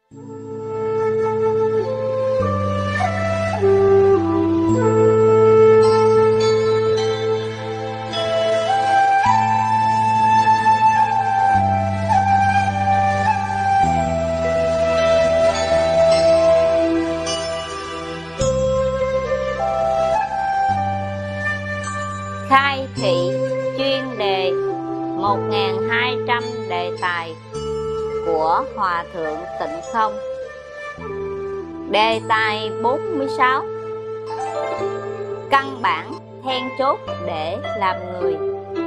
Khai thị chuyên đề 1200 đề tài của Hòa Thượng Tịnh Không. Đề tài 46: căn bản then chốt để làm người.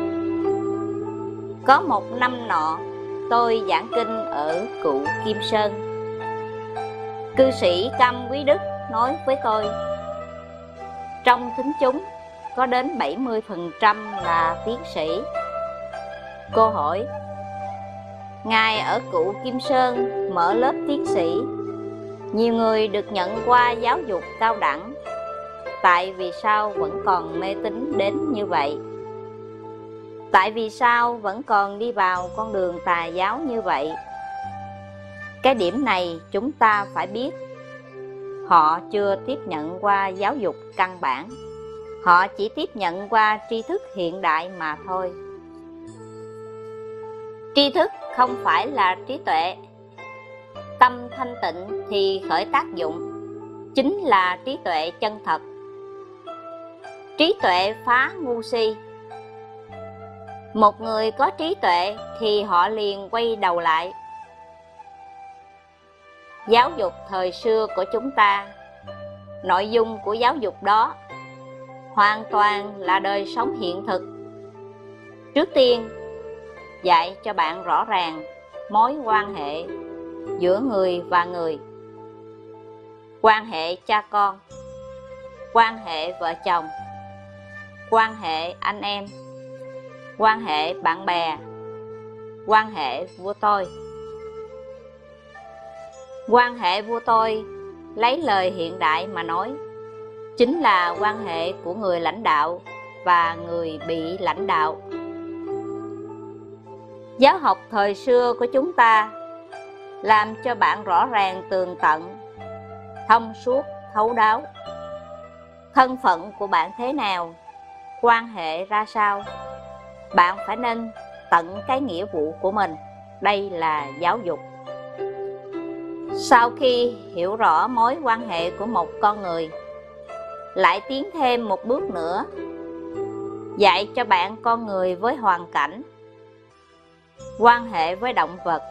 Có một năm nọ, tôi giảng kinh ở Cựu Kim Sơn. Cư sĩ Cam Quý Đức nói với tôi, trong thính chúng có đến 70% là tiến sĩ. Cô hỏi, Ngài ở Cựu Kim Sơn mở lớp tiến sĩ, nhiều người được nhận qua giáo dục cao đẳng, tại vì sao vẫn còn mê tín đến như vậy? Tại vì sao vẫn còn đi vào con đường tà giáo như vậy? Cái điểm này chúng ta phải biết. Họ chưa tiếp nhận qua giáo dục căn bản, họ chỉ tiếp nhận qua tri thức hiện đại mà thôi. Tri thức không phải là trí tuệ. Tâm thanh tịnh thì khởi tác dụng, chính là trí tuệ chân thật. Trí tuệ phá ngu si. Một người có trí tuệ thì họ liền quay đầu lại. Giáo dục thời xưa của chúng ta, nội dung của giáo dục đó hoàn toàn là đời sống hiện thực. Trước tiên, dạy cho bạn rõ ràng mối quan hệ giữa người và người, quan hệ cha con, quan hệ vợ chồng, quan hệ anh em, quan hệ bạn bè, quan hệ vua tôi. Quan hệ vua tôi, lấy lời hiện đại mà nói, chính là quan hệ của người lãnh đạo và người bị lãnh đạo. Giáo học thời xưa của chúng ta làm cho bạn rõ ràng tường tận, thông suốt, thấu đáo. Thân phận của bạn thế nào, quan hệ ra sao, bạn phải nên tận cái nghĩa vụ của mình. Đây là giáo dục. Sau khi hiểu rõ mối quan hệ của một con người, lại tiến thêm một bước nữa, dạy cho bạn con người với hoàn cảnh, quan hệ với động vật,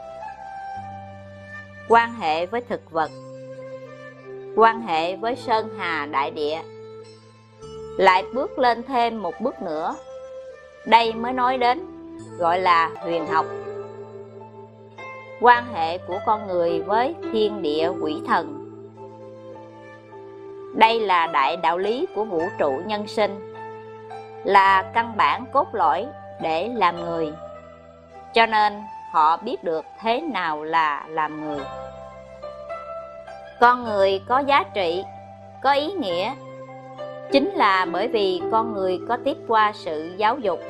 quan hệ với thực vật, quan hệ với sơn hà đại địa. Lại bước lên thêm một bước nữa, đây mới nói đến gọi là huyền học. Quan hệ của con người với thiên địa quỷ thần. Đây là đại đạo lý của vũ trụ nhân sinh, là căn bản cốt lõi để làm người. Cho nên họ biết được thế nào là làm người. Con người có giá trị, có ý nghĩa, chính là bởi vì con người có tiếp qua sự giáo dục.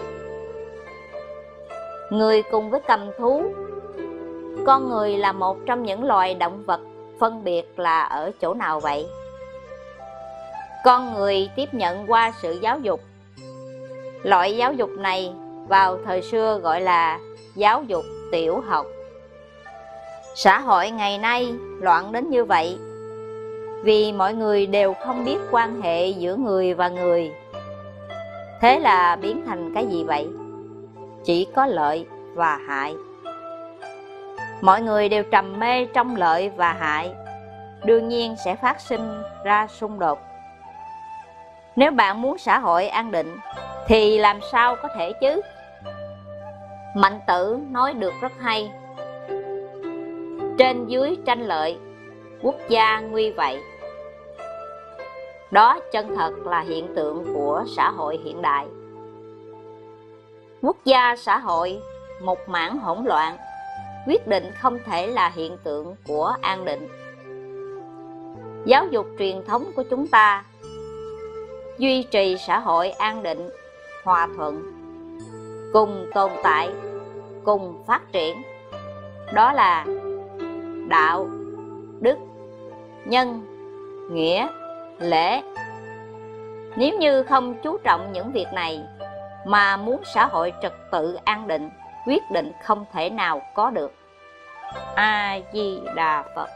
Người cùng với cầm thú, con người là một trong những loài động vật, phân biệt là ở chỗ nào vậy? Con người tiếp nhận qua sự giáo dục. Loại giáo dục này vào thời xưa gọi là giáo dục tiểu học. Xã hội ngày nay loạn đến như vậy vì mọi người đều không biết quan hệ giữa người và người. Thế là biến thành cái gì vậy? Chỉ có lợi và hại. Mọi người đều trầm mê trong lợi và hại, đương nhiên sẽ phát sinh ra xung đột. Nếu bạn muốn xã hội an định thì làm sao có thể chứ? Mạnh Tử nói được rất hay. Trên dưới tranh lợi, quốc gia nguy vậy. Đó chân thật là hiện tượng của xã hội hiện đại. Quốc gia xã hội một mảng hỗn loạn, quyết định không thể là hiện tượng của an định. Giáo dục truyền thống của chúng ta duy trì xã hội an định, hòa thuận, cùng tồn tại, cùng phát triển. Đó là đạo, đức, nhân, nghĩa, lễ. Nếu như không chú trọng những việc này mà muốn xã hội trật tự an định, quyết định không thể nào có được. A Di Đà Phật.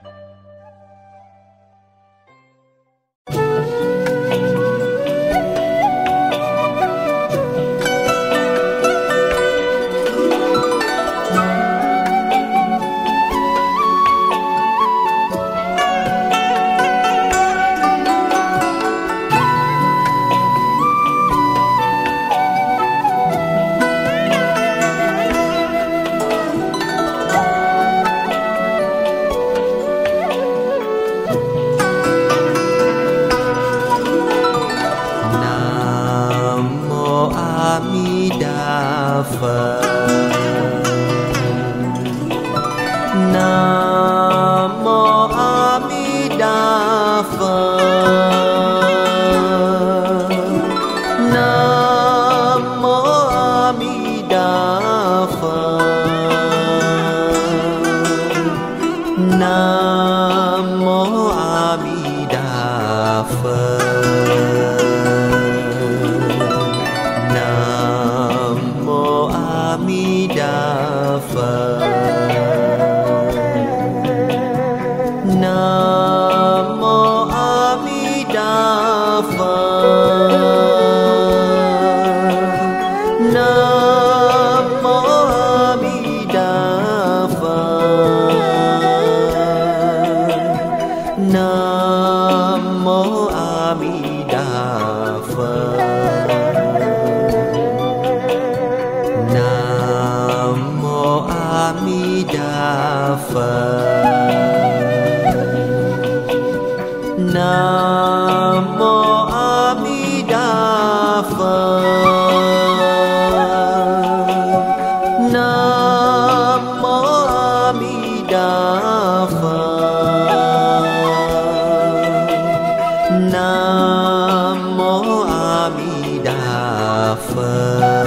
Nam mô A Di Đà Phật. Nam mô A Di Đà Phật. Nam mô A Di Đà Phật. Nam mô A Di Đà Phật. Nam mô A Di Đà Phật. Nam mô A Di Đà Phật. Nam mô A Di Đà Phật. Nam mô A Di Đà Phật. Nam mô A Di Đà Phật. Nam mô A Di Đà Phật. Nam mô A Di Đà Phật.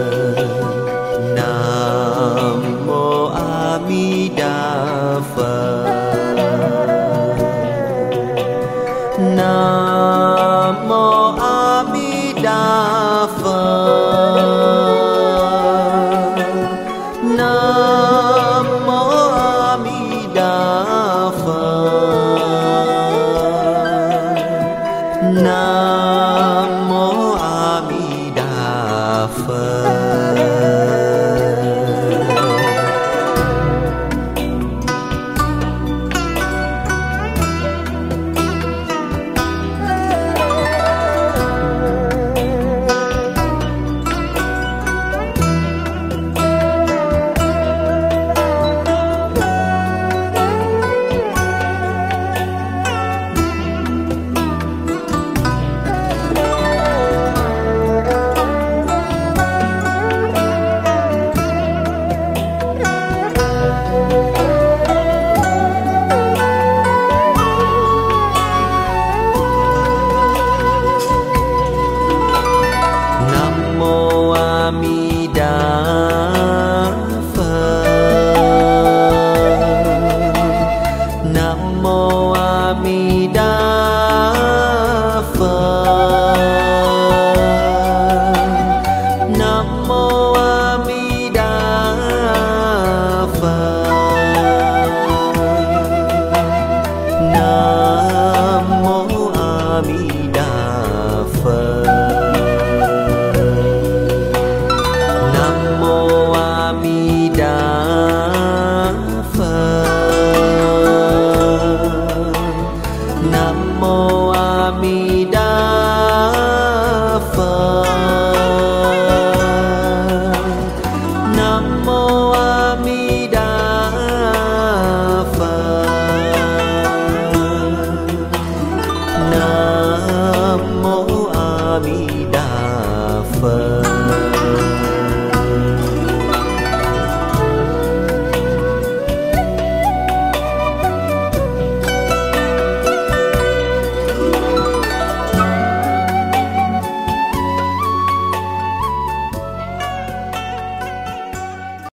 Nam mô A Di Đà Phật.